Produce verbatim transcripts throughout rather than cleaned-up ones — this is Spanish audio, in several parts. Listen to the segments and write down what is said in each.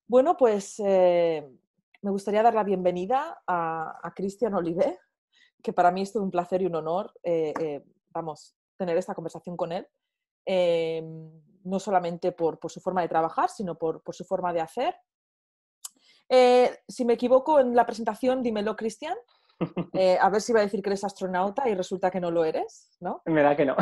Bueno, pues eh, me gustaría dar la bienvenida a, a Cristian Olivé, que para mí es todo un placer y un honor, eh, eh, vamos, tener esta conversación con él, eh, no solamente por, por, su forma de trabajar, sino por, por su forma de hacer. Eh, si me equivoco en la presentación, dímelo, Cristian, eh, a ver si va a decir que eres astronauta y resulta que no lo eres, ¿no? Me da que no.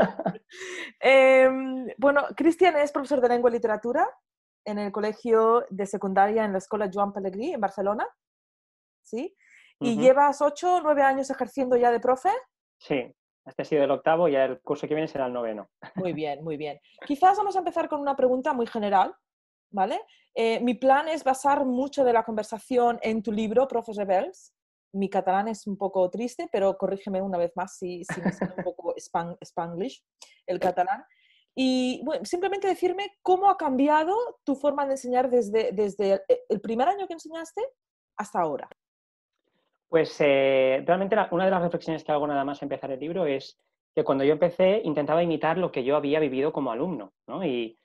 Eh, bueno, Cristian es profesor de lengua y literatura en el colegio de secundaria en la Escuela Joan Pelegrí en Barcelona, ¿sí? Y Ujú. llevas ocho, nueve años ejerciendo ya de profe. Sí, este ha sido el octavo, ya el curso que viene será el noveno. Muy bien, muy bien. Quizás vamos a empezar con una pregunta muy general, ¿vale? Eh, mi plan es basar mucho de la conversación en tu libro, Profes Rebels. Mi catalán es un poco triste, pero corrígeme una vez más si, si me sale un poco span, spanglish, el catalán. Y bueno, simplemente decirme cómo ha cambiado tu forma de enseñar desde, desde el primer año que enseñaste hasta ahora. Pues eh, realmente la- una de las reflexiones que hago nada más empezar el libro es que cuando yo empecé intentaba imitar lo que yo había vivido como alumno, ¿no? Y,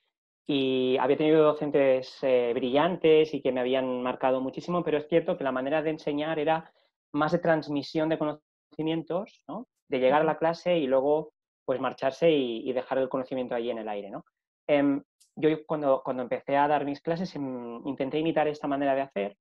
y había tenido docentes eh, brillantes y que me habían marcado muchísimo, pero es cierto que la manera de enseñar era más de transmisión de conocimientos, ¿no? De llegar a la clase y luego pues marcharse y, y dejar el conocimiento ahí en el aire, ¿no? Em, yo cuando, cuando empecé a dar mis clases em, intenté imitar esta manera de hacer.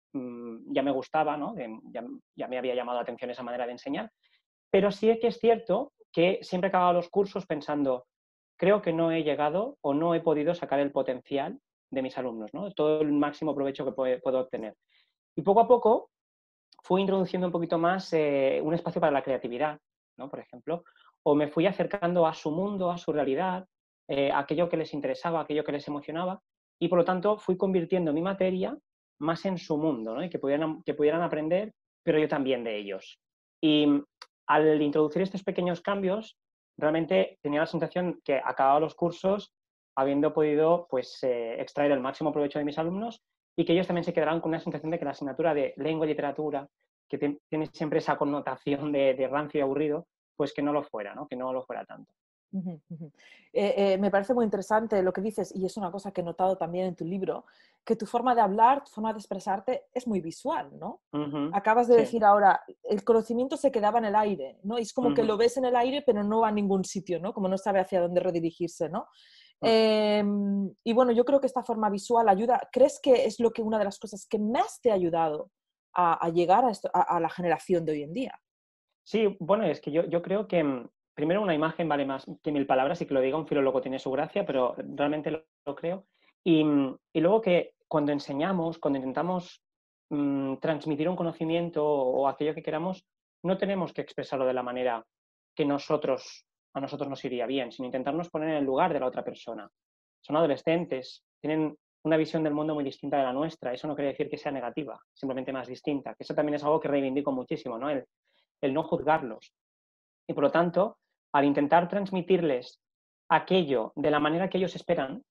mm, ya me gustaba, ¿no? De- ya, ya me había llamado la atención esa manera de enseñar, pero sí que es cierto que siempre acababa los cursos pensando, creo que no he llegado o no he podido sacar el potencial de mis alumnos, ¿no? Todo el máximo provecho que puede- puedo obtener. Y poco a poco fui introduciendo un poquito más eh, un espacio para la creatividad, ¿no? Por ejemplo, o me fui acercando a su mundo, a su realidad, eh, a aquello que les interesaba, aquello que les emocionaba, y por lo tanto fui convirtiendo mi materia más en su mundo, ¿no? Y que pudieran, que pudieran aprender, pero yo también de ellos. Y mm, al introducir estos pequeños cambios, realmente tenía la sensación que acababa los cursos habiendo podido pues, eh, extraer el máximo provecho de mis alumnos y que ellos también se quedarán con una sensación de que la asignatura de lengua y literatura, que te, tiene siempre esa connotación de, de rancio y aburrido, pues que no lo fuera, ¿no? Que no lo fuera tanto. Ujú, ujú. Eh, eh, me parece muy interesante lo que dices y es una cosa que he notado también en tu libro, que tu forma de hablar, tu forma de expresarte es muy visual, ¿no? Ujú. Acabas de Sí. decir ahora, el conocimiento se quedaba en el aire, ¿no? Y es como que Ujú. lo ves en el aire pero no va a ningún sitio, ¿no? Como no sabe hacia dónde redirigirse, ¿no? Mm. Eh, y bueno, yo creo que esta forma visual ayuda. ¿Crees que es lo que una de las cosas que más te ha ayudado a, a llegar a, esto, a, a la generación de hoy en día? Sí, bueno, es que yo, yo creo que mm, primero una imagen vale más que mil palabras y que lo diga un filólogo tiene su gracia, pero realmente lo, lo creo. Y, mm, y luego que cuando enseñamos, cuando intentamos mm, transmitir un conocimiento o, o aquello que queramos, no tenemos que expresarlo de la manera que nosotros, a nosotros nos iría bien, sino intentarnos poner en el lugar de la otra persona. Son adolescentes, tienen una visión del mundo muy distinta de la nuestra. Eso no quiere decir que sea negativa, simplemente más distinta. Que eso también es algo que reivindico muchísimo, ¿no? El, el no juzgarlos. Y por lo tanto, al intentar transmitirles aquello de la manera que ellos esperan,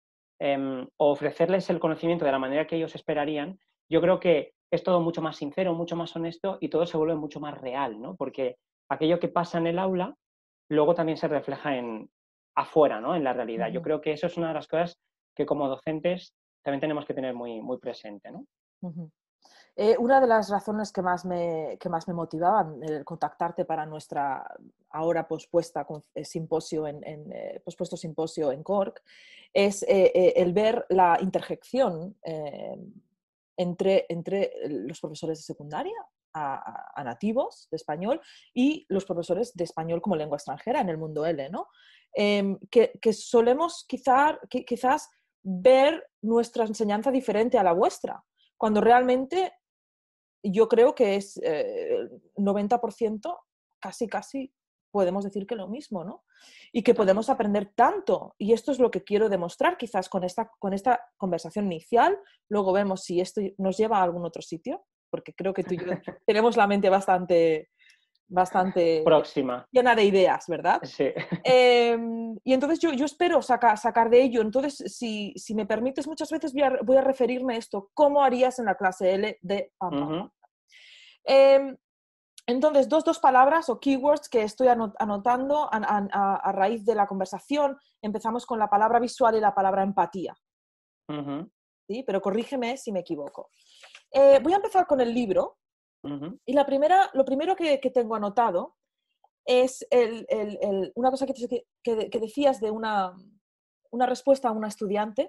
eh, o ofrecerles el conocimiento de la manera que ellos esperarían, yo creo que es todo mucho más sincero, mucho más honesto y todo se vuelve mucho más real, ¿no? Porque aquello que pasa en el aula luego también se refleja en afuera, ¿no? En la realidad. Yo Ujú, creo que eso es una de las cosas que como docentes también tenemos que tener muy, muy presente, ¿no? ujú. Eh, una de las razones que más me, que más me motivaban el contactarte para nuestra ahora pospuesta con- eh, simposio en, en, eh, pospuesto simposio en Cork es eh, eh, el ver la interjección eh, entre, entre los profesores de secundaria a, a- a nativos de español y los profesores de español como lengua extranjera en el mundo L, ¿no? Em, que, que solemos quizá, qui- quizás ver nuestra enseñanza diferente a la vuestra cuando realmente yo creo que es eh, noventa por ciento, casi, casi podemos decir que lo mismo, ¿no? Y que podemos Totalmente. aprender tanto. Y esto es lo que quiero demostrar quizás con esta, con esta conversación inicial. Luego vemos si esto nos lleva a algún otro sitio, porque creo que tú y yo tenemos la mente bastante, bastante Próxima. llena de ideas, ¿verdad? Sí. Eh, y entonces yo, yo espero saca, sacar de ello. Entonces, si, si me permites, muchas veces voy a, voy a referirme a esto. ¿Cómo harías en la clase L de pam, pam, pam? Ujú. Eh, entonces, dos, dos palabras o keywords que estoy anotando a, a, a, raíz de la conversación. Empezamos con la palabra visual y la palabra empatía. Ujú. ¿sí? Pero corrígeme si me equivoco. Eh, voy a empezar con el libro. Ujú. Y la primera, lo primero que, que tengo anotado es el, el, el, una cosa que, que, que decías de una, una respuesta a una estudiante.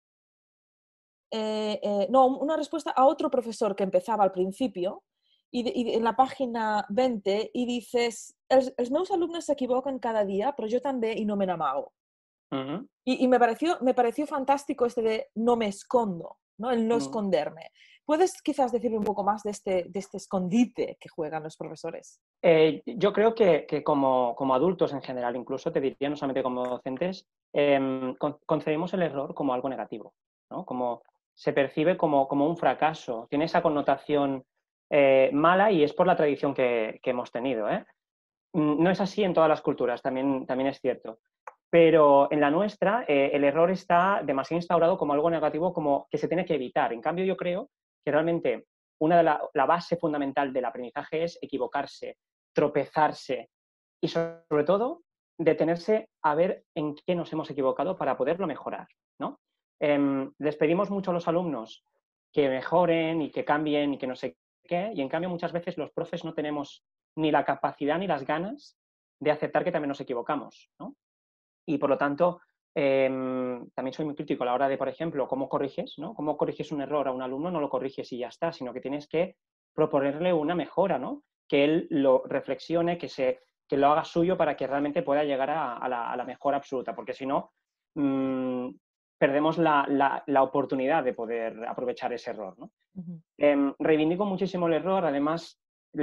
Eh, eh, no, una respuesta a otro profesor que empezaba al principio y, de, y en la página veinte y dices, els, els meus alumnes s'equivoquen cada dia, però jo també i no me n'amago. Uh-huh. Y, y me, pareció, me pareció fantástico este de no me escondo, ¿no? El no uh-huh. esconderme. ¿Puedes quizás decirme un poco más de este, de este escondite que juegan los profesores? Eh, yo creo que, que como, como adultos en general, incluso te diría, no solamente como docentes, eh, con, concebimos el error como algo negativo, ¿no? Como se percibe como, como un fracaso, tiene esa connotación eh, mala y es por la tradición que, que hemos tenido, ¿eh? No es así en todas las culturas, también, también es cierto. Pero en la nuestra, eh, el error está demasiado instaurado como algo negativo, como que se tiene que evitar. En cambio, yo creo que realmente una de la, la base fundamental del aprendizaje es equivocarse, tropezarse y, sobre todo, detenerse a ver en qué nos hemos equivocado para poderlo mejorar, ¿no? Eh, les pedimos mucho a los alumnos que mejoren y que cambien y que no sé qué, y en cambio muchas veces los profes no tenemos ni la capacidad ni las ganas de aceptar que también nos equivocamos, ¿no? Y por lo tanto, eh, también soy muy crítico a la hora de, por ejemplo, cómo corriges, ¿no? Cómo corriges un error a un alumno, no lo corriges y ya está, sino que tienes que proponerle una mejora, ¿no? Que él lo reflexione, que, se, que lo haga suyo para que realmente pueda llegar a, a, la, a la mejora absoluta, porque si no, mmm, perdemos la, la, la, oportunidad de poder aprovechar ese error, ¿no? Uh-huh. Eh, reivindico muchísimo el error, además,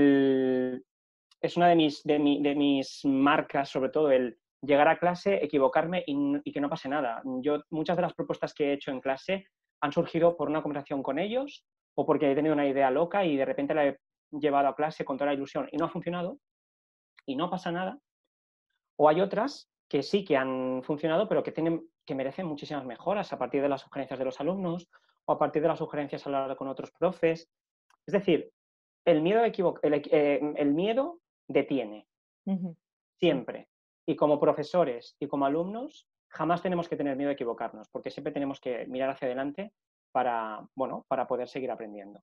el, es una de mis, de, mi, de mis marcas, sobre todo el llegar a clase, equivocarme y, y que no pase nada. Yo, muchas de las propuestas que he hecho en clase han surgido por una conversación con ellos o porque he tenido una idea loca y de repente la he llevado a clase con toda la ilusión y no ha funcionado y no pasa nada. O hay otras que sí que han funcionado, pero que, tienen, que merecen muchísimas mejoras a partir de las sugerencias de los alumnos o a partir de las sugerencias al hablar con otros profes. Es decir, el miedo, a equivo- el, eh, el miedo detiene. Uh-huh. Siempre. Y como profesores y como alumnos, jamás tenemos que tener miedo a equivocarnos, porque siempre tenemos que mirar hacia adelante para, bueno, para poder seguir aprendiendo.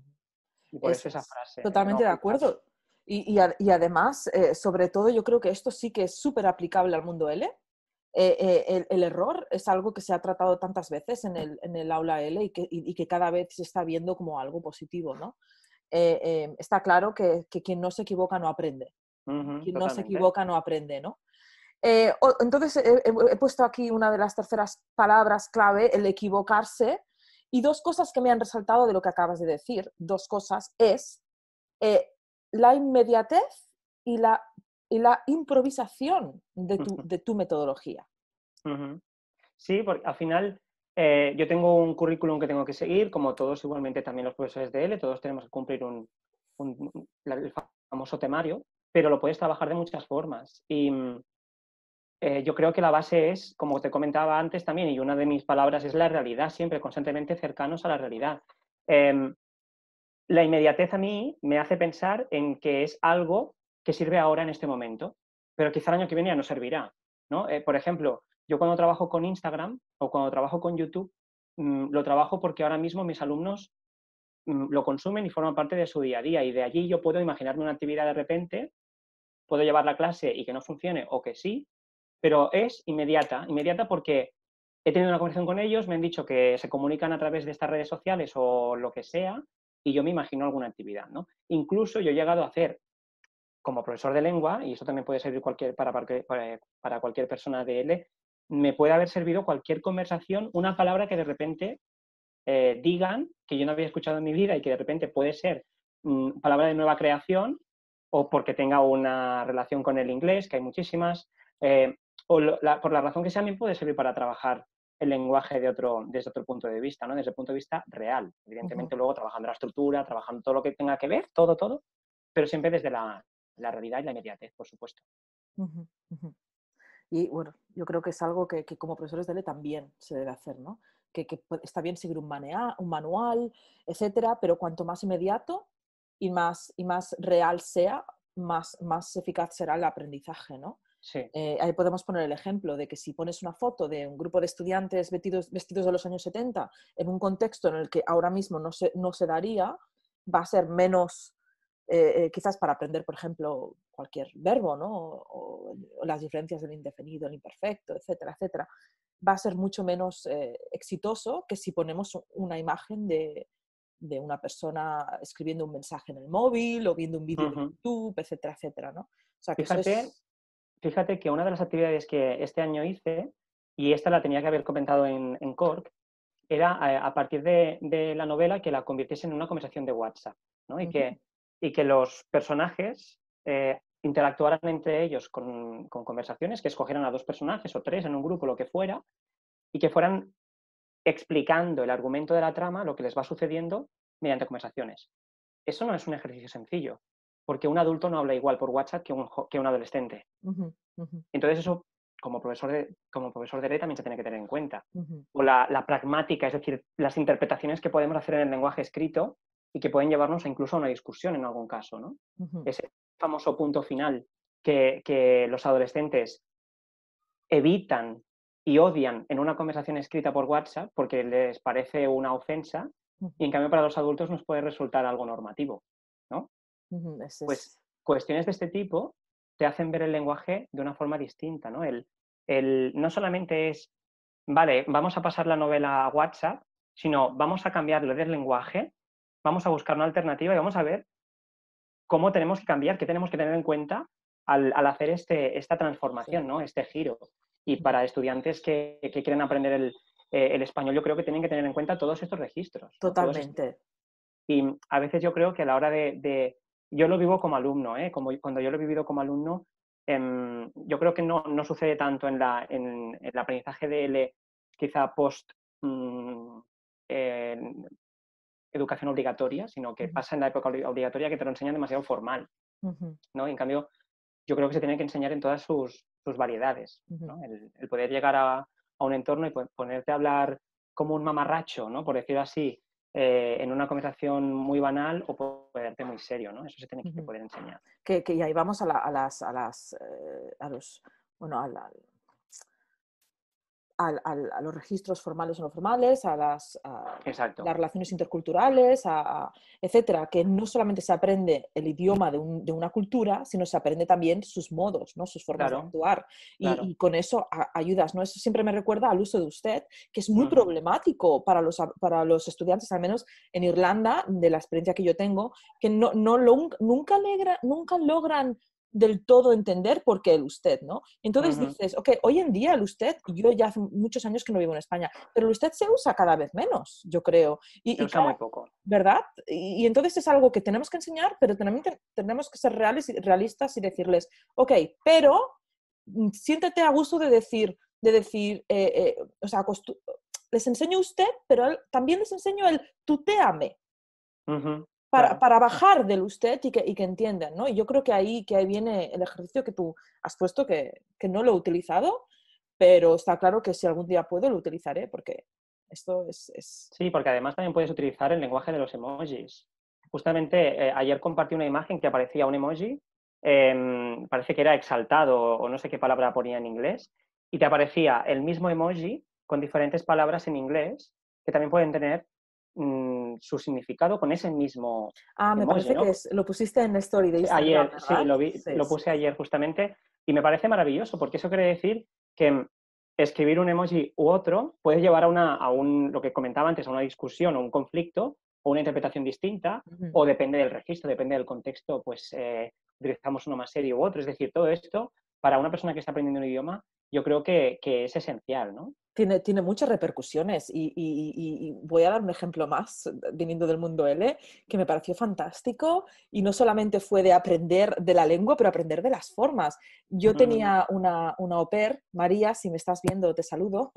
Y por es, eso esa frase. Totalmente no, de acuerdo. Y, y, y además, eh, sobre todo, yo creo que esto sí que es súper aplicable al mundo L. Eh, eh, el, el error es algo que se ha tratado tantas veces en el, en el aula L y que, y, y que cada vez se está viendo como algo positivo, ¿no? Eh, eh, está claro que, que quien no se equivoca no aprende. Uh-huh, quien totalmente. no se equivoca no aprende, ¿no? Eh, entonces, he, he puesto aquí una de las terceras palabras clave, el equivocarse, y dos cosas que me han resaltado de lo que acabas de decir, dos cosas, es eh, la inmediatez y la, y la improvisación de tu, de tu metodología. Uh-huh. Sí, porque al final eh, yo tengo un currículum que tengo que seguir, como todos igualmente también los profesores de L, todos tenemos que cumplir un, un, un, el famoso temario, pero lo puedes trabajar de muchas formas. Y eh, yo creo que la base es, como te comentaba antes también, y una de mis palabras es la realidad, siempre constantemente cercanos a la realidad. Eh, la inmediatez a mí me hace pensar en que es algo que sirve ahora en este momento, pero quizá el año que viene ya no servirá, ¿no? Eh, por ejemplo, yo cuando trabajo con Instagram o cuando trabajo con YouTube, mmm, lo trabajo porque ahora mismo mis alumnos mmm, lo consumen y forman parte de su día a día, y de allí yo puedo imaginarme una actividad de repente, puedo llevar la clase y que no funcione o que sí, pero es inmediata, inmediata porque he tenido una conversación con ellos, me han dicho que se comunican a través de estas redes sociales o lo que sea, y yo me imagino alguna actividad, ¿no? Incluso yo he llegado a hacer, como profesor de lengua, y eso también puede servir cualquier, para, para, para cualquier persona de L, me puede haber servido cualquier conversación, una palabra que de repente eh, digan, que yo no había escuchado en mi vida y que de repente puede ser mmm, palabra de nueva creación, o porque tenga una relación con el inglés, que hay muchísimas, eh, o lo, la, por la razón que sea, también puede servir para trabajar el lenguaje de otro, desde otro punto de vista, ¿no? Desde el punto de vista real. Evidentemente, uh-huh. luego trabajando la estructura, trabajando todo lo que tenga que ver, todo, todo, pero siempre desde la, la realidad y la inmediatez, por supuesto. Uh-huh. Uh-huh. Y bueno, yo creo que es algo que, que como profesores de L también se debe hacer, ¿no? Que, que está bien seguir un, manea, un manual, etcétera, pero cuanto más inmediato y más, y más real sea, más, más eficaz será el aprendizaje, ¿no? Sí. Eh, ahí podemos poner el ejemplo de que si pones una foto de un grupo de estudiantes vestidos, vestidos de los años setenta en un contexto en el que ahora mismo no se, no se daría, va a ser menos, eh, eh, quizás para aprender, por ejemplo, cualquier verbo, ¿no? O, o las diferencias del indefinido, el imperfecto, etcétera, etcétera, va a ser mucho menos eh, exitoso que si ponemos una imagen de, de una persona escribiendo un mensaje en el móvil o viendo un vídeo de Ujú. YouTube, etcétera, etcétera, ¿no? O sea, que eso Fíjate, es... fíjate que una de las actividades que este año hice, y esta la tenía que haber comentado en, en Cork, era a, a partir de, de la novela que la convirtiese en una conversación de WhatsApp, ¿no? Y Ujú, que, y que los personajes eh, interactuaran entre ellos con, con conversaciones, que escogieran a dos personajes o tres en un grupo, lo que fuera, y que fueran explicando el argumento de la trama, lo que les va sucediendo mediante conversaciones. Eso no es un ejercicio sencillo, porque un adulto no habla igual por WhatsApp que un, jo- que un adolescente. ujú, ujú, Entonces eso, como profesor de, como profesor de ley, también se tiene que tener en cuenta. ujú, O la, la pragmática, es decir, las interpretaciones que podemos hacer en el lenguaje escrito y que pueden llevarnos a incluso a una discusión en algún caso, ¿no? ujú. Ese famoso punto final que, que los adolescentes evitan y odian en una conversación escrita por WhatsApp porque les parece una ofensa, y en Ujú, cambio para los adultos nos puede resultar algo normativo, ¿no? ujú, ese Pues es, cuestiones de este tipo te hacen ver el lenguaje de una forma distinta, ¿no? El, el, no solamente es, vale, vamos a pasar la novela a WhatsApp, sino vamos a cambiarlo del lenguaje, vamos a buscar una alternativa y vamos a ver cómo tenemos que cambiar, qué tenemos que tener en cuenta al, al hacer este, esta sí, transformación, ¿no? Este giro. Y ujú, para estudiantes que, que quieren aprender el, eh, el español, yo creo que tienen que tener en cuenta todos estos registros, ¿no? Todos estos. totalmente. Y a veces yo creo que a la hora de... de yo lo vivo como alumno, ¿eh? Como, cuando yo lo he vivido como alumno, eh, yo creo que no, no sucede tanto en, la, en, en el aprendizaje de L, quizá post mmm, eh, educación obligatoria, sino que Ujú, pasa en la época obligatoria que te lo enseñan demasiado formal, ujú, ¿no? Y en cambio, yo creo que se tiene que enseñar en todas sus, sus variedades, ujú, ¿no? El, el poder llegar a, a, un entorno y ponerte a hablar como un mamarracho, ¿no? Por decirlo así, eh, en una conversación muy banal o ponerte muy serio, ¿no? Eso se tiene que ujú. poder enseñar. Que, que y ahí vamos a, la- a las, a las, eh, a los, bueno, a la- al- al- a los registros formales o no formales, a las, a Exacto, las relaciones interculturales, a, a- etcétera, que no solamente se aprende el idioma de, un- de una cultura, sino se aprende también sus modos, ¿no? Sus formas de claro, actuar. Y, claro. y con eso a- ayudas, ¿no? Eso siempre me recuerda al uso de usted, que es muy Uh -huh, problemático para los, a- para los estudiantes, al menos en Irlanda, de la experiencia que yo tengo, que no, no lo- nunca, legra- nunca logran del todo entender por qué el usted, ¿no? uh Entonces -huh. dices, ok, hoy en día el usted, yo ya hace muchos años que no vivo en España, pero el usted se usa cada vez menos, yo creo. Y, Se y usa muy claro, poco. ¿verdad? Y, y entonces es algo que tenemos que enseñar, pero tenemos, tenemos que ser reales y, realistas y decirles, ok, pero mm, siéntete a gusto de decir, de decir, eh, eh, o sea, les enseño usted, pero él, también les enseño el tutéame. Uh -huh, Para, claro. para, bajar del usted y que, y que entiendan, ¿no? Y yo creo que ahí, que ahí viene el ejercicio que tú has puesto, que, que no lo he utilizado, pero está claro que si algún día puedo lo utilizaré, porque esto es... es... Sí, porque además también puedes utilizar el lenguaje de los emojis. Justamente eh, ayer compartí una imagen que aparecía un emoji, eh, parece que era exaltado o no sé qué palabra ponía en inglés, y te aparecía el mismo emoji con diferentes palabras en inglés que también pueden tener mmm, su significado con ese mismo Ah, me emoji, parece que ¿no? es, lo pusiste en Story de Sí, Instagram, ayer, sí, ¿verdad? lo vi, Sí, lo sí, puse sí. ayer justamente y me parece maravilloso porque eso quiere decir que escribir un emoji u otro puede llevar a, una, a un, lo que comentaba antes, a una discusión o un conflicto o una interpretación distinta, Uh -huh. o depende del registro, depende del contexto, pues eh, utilizamos uno más serio u otro. Es decir, todo esto, para una persona que está aprendiendo un idioma, yo creo que, que es esencial, ¿no? Tiene, tiene muchas repercusiones y, y, y, y voy a dar un ejemplo más, viniendo del mundo L, que me pareció fantástico y no solamente fue de aprender de la lengua, pero aprender de las formas. Yo Mm. tenía una, una au pair, María, si me estás viendo, te saludo.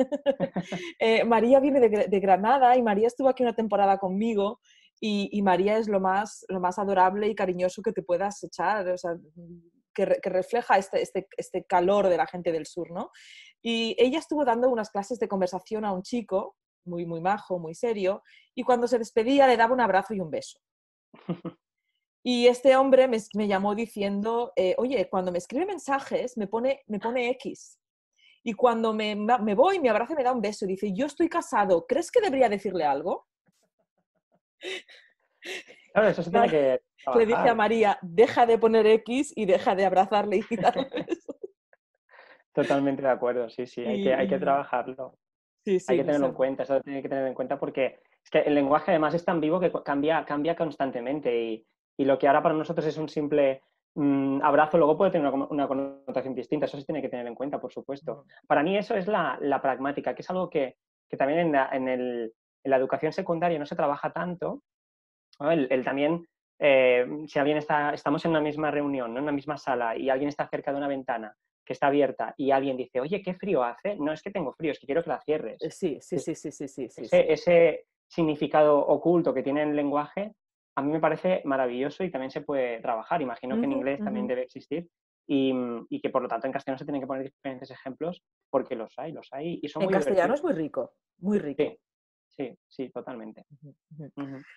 eh, María viene de, de, Granada y María estuvo aquí una temporada conmigo y, y María es lo más, lo más adorable y cariñoso que te puedas echar, o sea, que, re, que refleja este, este, este calor de la gente del sur, ¿no? Y ella estuvo dando unas clases de conversación a un chico, muy, muy majo, muy serio, y cuando se despedía le daba un abrazo y un beso. Y este hombre me, me llamó diciendo, eh, oye, cuando me escribe mensajes me pone, me pone X. Y cuando me, me voy, me abraza y me da un beso. Y dice, yo estoy casado, ¿crees que debería decirle algo? Claro, eso se tiene que Le dije a trabajar. María, deja de poner X y deja de abrazarle y darle besos. Totalmente de acuerdo, sí, sí, hay que, hay que Y, y trabajarlo. sí, Hay sí, que pues tenerlo en cuenta, eso lo tiene que tener en cuenta porque es que el lenguaje además es tan vivo que cambia, cambia constantemente y, y lo que ahora para nosotros es un simple mm, abrazo, luego puede tener una, una connotación distinta, eso se tiene que tener en cuenta, por supuesto. Para mí eso es la, la pragmática, que es algo que, que también en la, en, el, en la educación secundaria no se trabaja tanto, ¿no? El, el también, eh, si alguien está, estamos en una misma reunión, ¿no? En una misma sala y alguien está cerca de una ventana que está abierta y alguien dice, oye, ¿qué frío hace? No es que tengo frío, es que quiero que la cierres. sí, sí, sí, sí, sí, sí, sí, Ese, sí. ese significado oculto que tiene el lenguaje a mí me parece maravilloso y también se puede trabajar. Imagino que en Ujú, inglés también ujú. debe existir y, y, que por lo tanto en castellano se tienen que poner diferentes ejemplos porque los hay, los hay y son En muy castellano divertidos. es muy rico, muy Sí, rico. sí, sí, totalmente. Ujú, ujú. Uh -huh.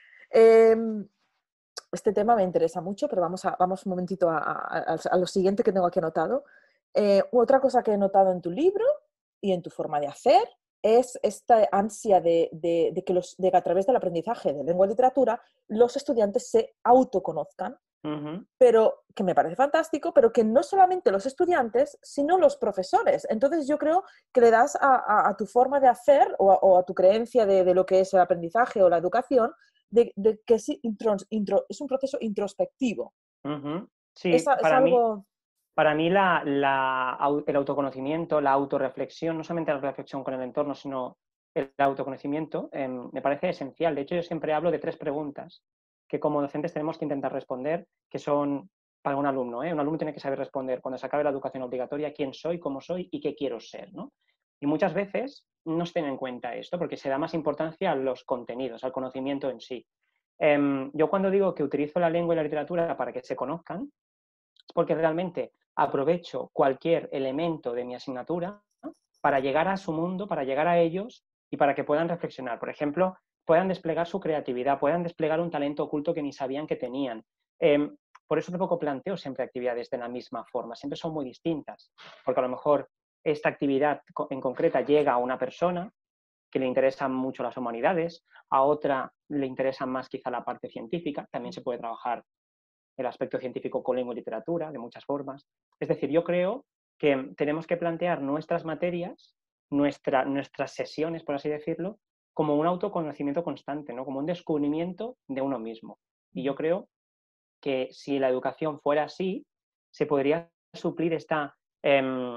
Eh, este tema me interesa mucho, pero vamos, a, vamos un momentito a, a, a lo siguiente que tengo aquí anotado. Eh, otra cosa que he notado en tu libro y en tu forma de hacer es esta ansia de, de, de, que, los, de que a través del aprendizaje de lengua y literatura los estudiantes se autoconozcan, Uh -huh. pero que me parece fantástico, pero que no solamente los estudiantes, sino los profesores. Entonces yo creo que le das a, a, a tu forma de hacer o a, o a tu creencia de, de, lo que es el aprendizaje o la educación, de, de que es, intro, intro, es un proceso introspectivo. Uh -huh. Sí, Es, es para mí, algo... para mí la, la, el autoconocimiento, la autorreflexión, no solamente la reflexión con el entorno, sino el autoconocimiento, eh, me parece esencial. De hecho, yo siempre hablo de tres preguntas que como docentes tenemos que intentar responder, que son para un alumno. ¿eh? Un alumno tiene que saber responder cuando se acabe la educación obligatoria quién soy, cómo soy y qué quiero ser. ¿no? Y muchas veces no se tiene en cuenta esto porque se da más importancia a los contenidos, al conocimiento en sí. Eh, yo cuando digo que utilizo la lengua y la literatura para que se conozcan, es porque realmente aprovecho cualquier elemento de mi asignatura para llegar a su mundo, para llegar a ellos y para que puedan reflexionar. Por ejemplo, puedan desplegar su creatividad, puedan desplegar un talento oculto que ni sabían que tenían. Eh, por eso tampoco planteo siempre actividades de la misma forma, siempre son muy distintas, porque a lo mejor esta actividad en concreta llega a una persona que le interesan mucho las humanidades, a otra le interesa más quizá la parte científica, también se puede trabajar el aspecto científico con lengua y literatura, de muchas formas. Es decir, yo creo que tenemos que plantear nuestras materias, nuestra, nuestras sesiones, por así decirlo, como un autoconocimiento constante, ¿no? Como un descubrimiento de uno mismo. Y yo creo que si la educación fuera así, se podría suplir esta, eh,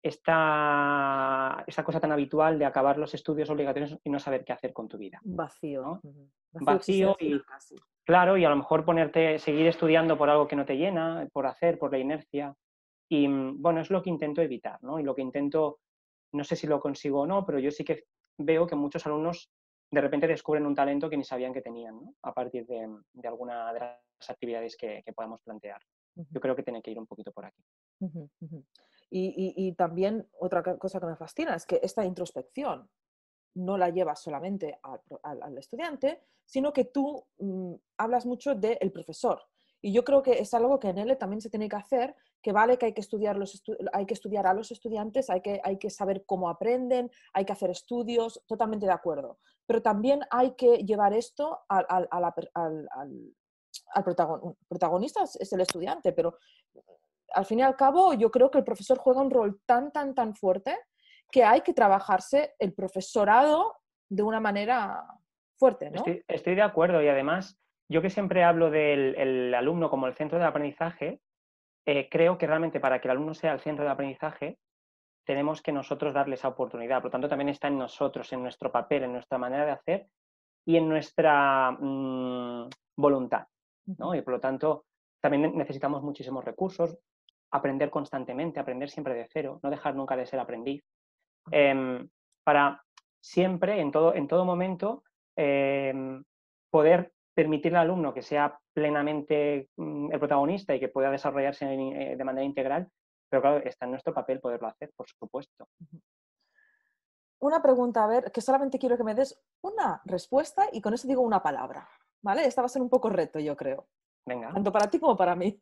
esta, esta cosa tan habitual de acabar los estudios obligatorios y no saber qué hacer con tu vida. Vacío, ¿no? vacío Vacío y existencial casi. claro, y a lo mejor ponerte, seguir estudiando por algo que no te llena, por hacer, por la inercia. Y bueno, es lo que intento evitar, ¿no? Y lo que intento, no sé si lo consigo o no, pero yo sí que veo que muchos alumnos de repente descubren un talento que ni sabían que tenían, ¿no? A partir de, de alguna de las actividades que, que podamos plantear. Yo creo que tiene que ir un poquito por aquí. Uh-huh, uh-huh. Y, y, y también otra cosa que me fascina es que esta introspección no la llevas solamente al, al, al estudiante, sino que tú mmm, hablas mucho del profesor. Y yo creo que es algo que en él también se tiene que hacer, que vale que hay que estudiar, los estu hay que estudiar a los estudiantes, hay que, hay que saber cómo aprenden, hay que hacer estudios, totalmente de acuerdo. Pero también hay que llevar esto al, al, al, al, al, al protagon protagonista, es el estudiante, pero al fin y al cabo yo creo que el profesor juega un rol tan, tan, tan fuerte que hay que trabajarse el profesorado de una manera fuerte, ¿no? Estoy, estoy de acuerdo y además yo que siempre hablo del el alumno como el centro del aprendizaje, eh, creo que realmente para que el alumno sea el centro del aprendizaje tenemos que nosotros darle esa oportunidad. Por lo tanto, también está en nosotros, en nuestro papel, en nuestra manera de hacer y en nuestra mmm, voluntad, ¿no? Y por lo tanto, también necesitamos muchísimos recursos, aprender constantemente, aprender siempre de cero, no dejar nunca de ser aprendiz, eh, para siempre, en todo, en todo momento, eh, poder permitirle al alumno que sea plenamente mm, el protagonista y que pueda desarrollarse en, de manera integral, pero claro, está en nuestro papel poderlo hacer, por supuesto. Una pregunta, a ver, que solamente quiero que me des una respuesta y con eso digo una palabra, ¿vale? Esta va a ser un poco reto, yo creo. Venga. tanto para ti como para mí.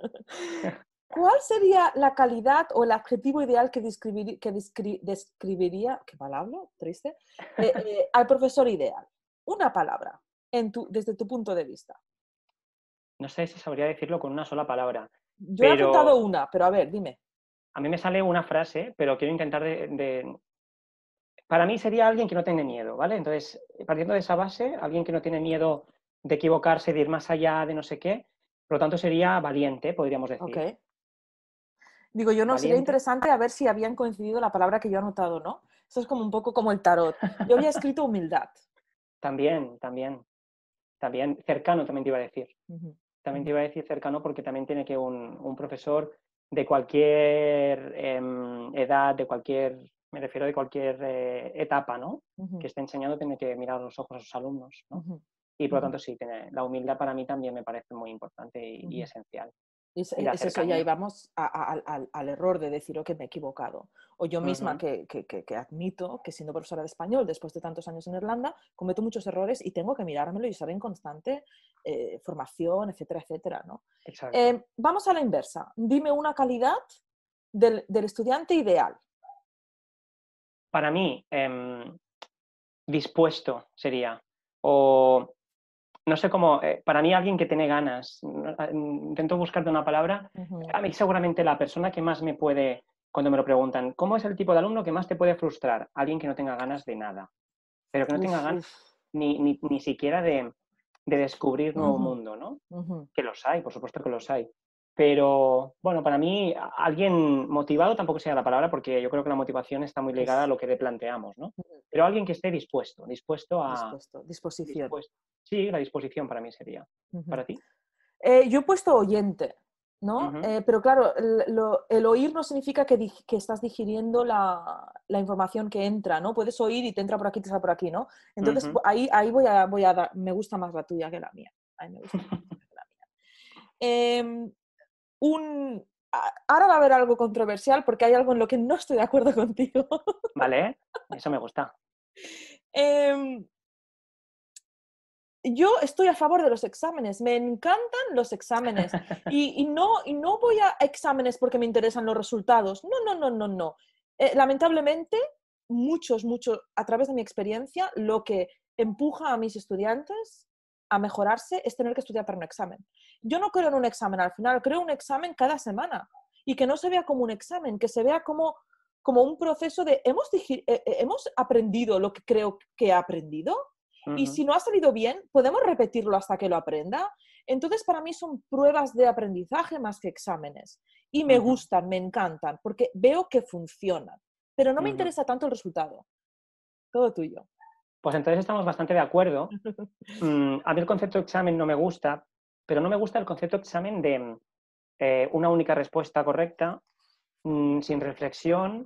¿Cuál sería la calidad o el adjetivo ideal que, describir- que descri- describiría, qué palabra, triste, eh, eh, al profesor ideal? Una palabra, en tu, desde tu punto de vista. No sé si sabría decirlo con una sola palabra, Yo he apuntado pero una, pero a ver, dime. a mí me sale una frase, pero quiero intentar de, de- Para mí sería alguien que no tiene miedo, ¿vale? Entonces, partiendo de esa base, alguien que no tiene miedo de equivocarse, de ir más allá, de no sé qué, por lo tanto sería valiente, podríamos Ok. decir. Digo, yo no, sería Valiente, interesante a ver si habían coincidido la palabra que yo he anotado, ¿no? Esto es como un poco como el tarot. Yo había escrito humildad. también, también, también, cercano también te iba a decir. Ujú, También te ujú, iba a decir cercano porque también tiene que un, un profesor de cualquier em, edad, de cualquier, me refiero de cualquier eh, etapa, ¿no? Que ujú, esté enseñando, tiene que mirar a los ojos a sus alumnos, ¿no? ujú, Y por lo ujú, tanto, sí, tiene, la humildad para mí también me parece muy importante y, y ujú. esencial. Es, Y la es eso, ya cercanía. íbamos a- a- al, al- al error de decir, ok, me he equivocado. O yo misma Ujú, que, que- que- que admito que siendo profesora de español, después de tantos años en Irlanda, cometo muchos errores y tengo que mirármelo y estar en constante eh, formación, etcétera, etcétera, ¿no? exacto. Eh, vamos a la inversa. Dime una calidad del, del estudiante ideal. Para mí, em, dispuesto sería. O no sé cómo, eh, para mí alguien que tiene ganas, no, ah, mm, intento buscarte una palabra, Ujú. a mí seguramente la persona que más me puede, cuando me lo preguntan, ¿cómo es el tipo de alumno que más te puede frustrar? Alguien que no tenga ganas de nada, pero que no tenga Uf, ganas uf. ni, ni, ni siquiera de, de descubrir nuevo Ujú, mundo, ¿no? ujú. Que los hay, por supuesto que los hay. Pero bueno, para mí a- alguien motivado tampoco sea la palabra porque yo creo que la motivación está muy ligada a Uf. lo que le planteamos, ¿no? Ujú. Pero alguien que esté dispuesto, dispuesto a, Dispuesto, disposición. dispuesto. Sí, la disposición para mí sería. Ujú. ¿Para ti? Eh, yo he puesto oyente, ¿no? Ujú, Eh, pero claro, el, lo- el oír no significa que, dig- que estás digiriendo la, la información que entra, ¿no? Puedes oír y te entra por aquí, te sale por aquí, ¿no? Entonces ujú. bu- ahí, ahí voy a, voy a dar, me gusta más la tuya que la mía. Ahí me gusta más la tuya que la mía. Em, un, a- ahora va a haber algo controversial porque hay algo en lo que no estoy de acuerdo contigo. Vale, eso me gusta. Em, Yo estoy a favor de los exámenes, me encantan los exámenes y, y no, y no voy a exámenes porque me interesan los resultados. No, no, no, no, no. Eh, lamentablemente, muchos, muchos, a través de mi experiencia, lo que empuja a mis estudiantes a mejorarse es tener que estudiar para un examen. Yo no creo en un examen al final, creo un examen cada semana y que no se vea como un examen, que se vea como, como un proceso de hemos, digi- eh, eh, hemos aprendido lo que creo que he aprendido y Ujú, si no ha salido bien, podemos repetirlo hasta que lo aprenda. Entonces, para mí son pruebas de aprendizaje más que exámenes. Y me ujú, gustan, me encantan, porque veo que funcionan. Pero no me ujú. interesa tanto el resultado. Todo tuyo. Pues entonces estamos bastante de acuerdo. Mm, a mí el concepto de examen no me gusta, pero no me gusta el concepto de examen de mm, eh, una única respuesta correcta, mm, sin reflexión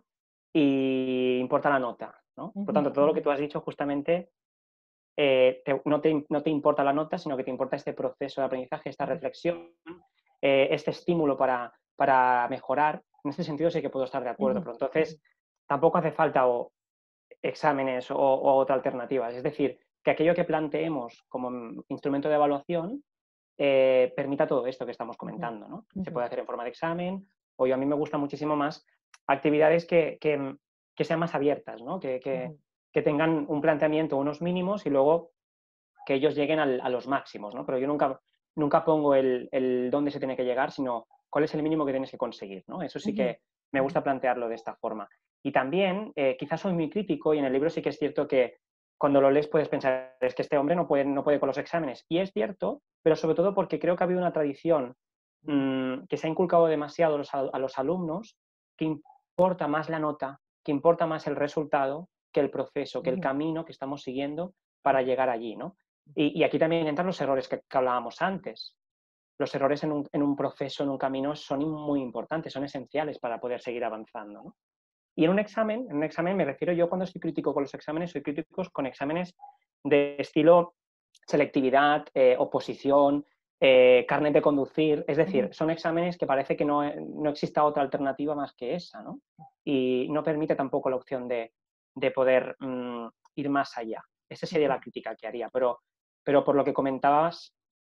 y importa la nota, ¿no? Por Ujú, tanto, todo lo que ujú, tú has dicho justamente eh, te- no, te, no te importa la nota, sino que te importa este proceso de aprendizaje, esta ujú, reflexión, eh, este estímulo para, para mejorar. En este sentido sí que puedo estar de acuerdo, ujú, pero ujú, entonces tampoco hace falta o exámenes o, o otra alternativa. Es decir, que aquello que planteemos como mm, instrumento de evaluación eh, permita todo esto que estamos ujú, comentando, ¿no? Se ujú, puede hacer en forma de examen, o yo a mí me gusta muchísimo más actividades que, que, que sean más abiertas, ¿no? Que, que, ujú, que tengan un planteamiento, unos mínimos y luego que ellos lleguen al, a los máximos, ¿no? Pero yo nunca, nunca pongo el, el dónde se tiene que llegar, sino cuál es el mínimo que tienes que conseguir, ¿no? Eso sí ujú, que me ujú, gusta plantearlo de esta forma. Y también, eh, quizás soy muy crítico y en el libro sí que es cierto que cuando lo lees puedes pensar, es que este hombre no puede, no puede con los exámenes. Y es cierto, pero sobre todo porque creo que ha habido una tradición ujú, mmm, que se ha inculcado demasiado a los, a los alumnos, que importa más la nota, que importa más el resultado que el proceso, que el ujú, camino que estamos siguiendo para ujú, llegar allí, ¿no? ujú, Y, y aquí también entran los errores que, que hablábamos antes. Los errores en un, en un, proceso, en un camino, son muy importantes, son esenciales para poder seguir avanzando, ¿no? Y en un examen, en un examen me refiero yo cuando estoy crítico con los exámenes, soy crítico con exámenes de estilo selectividad, eh, oposición, eh, carnet de conducir. Es decir, ujú, son exámenes que parece que no, no exista otra alternativa más que esa, ¿no? Y no permite tampoco la opción de, de poder mm, ir más allá. Esa sería ujú. la crítica que haría. Pero, pero por lo que comentabas,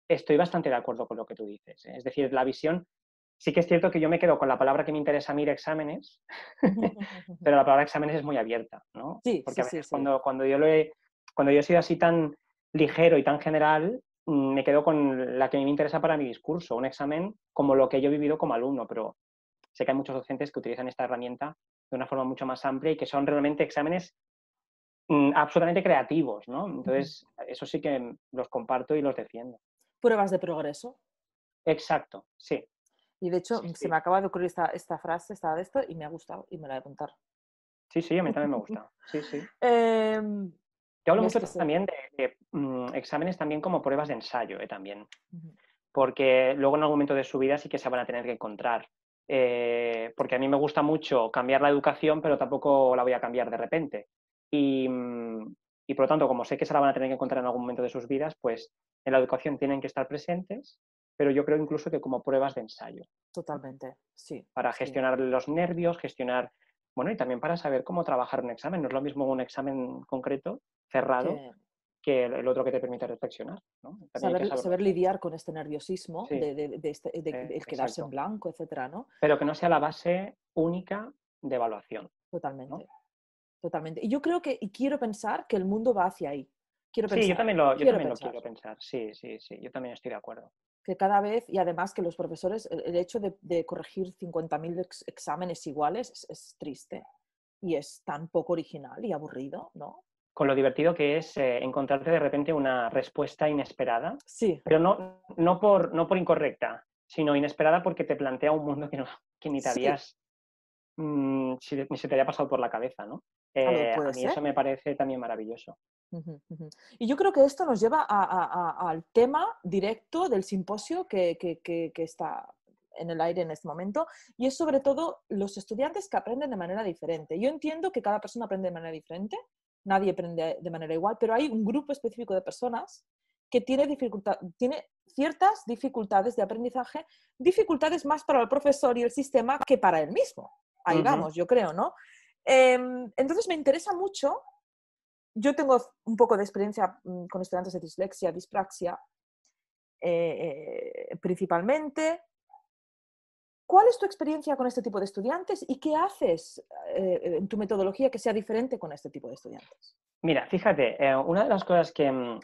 estoy bastante de acuerdo con lo que tú dices, ¿eh? Es decir, la visión, sí que es cierto que yo me quedo con la palabra que me interesa a mí, exámenes, pero la palabra exámenes es muy abierta, ¿no? Sí, Porque sí, a sí, veces sí. cuando, cuando, yo lo he, cuando yo he sido así tan ligero y tan general, mm, me quedo con la que a mí me interesa para mi discurso, un examen como lo que yo he vivido como alumno, pero sé que hay muchos docentes que utilizan esta herramienta de una forma mucho más amplia y que son realmente exámenes mm, absolutamente creativos, ¿no? Ujú. Entonces, eso sí que los comparto y los defiendo. Pruebas de progreso. Exacto, sí, Y de sí, hecho, se sí. me acaba de ocurrir esta, esta frase, esta de esto, y me ha gustado y me la voy a apuntar. Sí, sí, a mí también me gusta. Sí, sí. Em, Yo hablo ¿Ves mucho que sé? también de, de, mm, exámenes también como pruebas de ensayo, ¿eh? También. Ujú. Porque luego en algún momento de su vida sí que se van a tener que encontrar. Eh, porque a mí me gusta mucho cambiar la educación, pero tampoco la voy a cambiar de repente. Y, mm, y por lo tanto, como sé que se la van a tener que encontrar en algún momento de sus vidas, pues en la educación tienen que estar presentes, pero yo creo incluso que como pruebas de ensayo, ¿no? Totalmente, sí, Para sí. gestionar los nervios, gestionar, bueno, y también para saber cómo trabajar un examen. No es lo mismo un examen concreto, cerrado, Que que el, el otro que te permite reflexionar, ¿no? También hay que saber, saberlo saber hacer. lidiar con este nerviosismo Sí, de, de, de este, de, de eh, el quedarse en exacto. blanco, etcétera, ¿no? Pero que no sea la base única de evaluación, ¿no? Totalmente, totalmente. Y yo creo que, y quiero pensar que el mundo va hacia ahí. Quiero Sí, yo pensar, también lo, yo quiero también lo pensar. quiero pensar. Sí, sí, sí, yo también estoy de acuerdo. Que cada vez, y además que los profesores, el, el hecho de, de corregir cincuenta mil ex, exámenes iguales es, es triste y es tan poco original y aburrido, ¿no? Con lo divertido que es eh, encontrarte de repente una respuesta inesperada, Sí, pero no, no, por, no por incorrecta, sino inesperada porque te plantea un mundo que, no, que ni te sí, habías, mm, si- ni se te había pasado por la cabeza, ¿no? a lo Eh, a puede mí ser. eso me parece también maravilloso. Ujú, ujú. Y yo creo que esto nos lleva a- a- a- al tema directo del simposio que, que- que- que está en el aire en este momento, y es sobre todo los estudiantes que aprenden de manera diferente. Yo entiendo que cada persona aprende de manera diferente, nadie aprende de manera igual, pero hay un grupo específico de personas que tiene, dificultad, tiene ciertas dificultades de aprendizaje, dificultades más para el profesor y el sistema que para él mismo. Ahí Ujú. vamos, yo creo, ¿no? Em, entonces me interesa mucho. Yo tengo un poco de experiencia mm, con estudiantes de dislexia, dispraxia, eh, eh, principalmente. ¿Cuál es tu experiencia con este tipo de estudiantes y qué haces eh, en tu metodología que sea diferente con este tipo de estudiantes? Mira, fíjate, eh, una de las cosas que mm,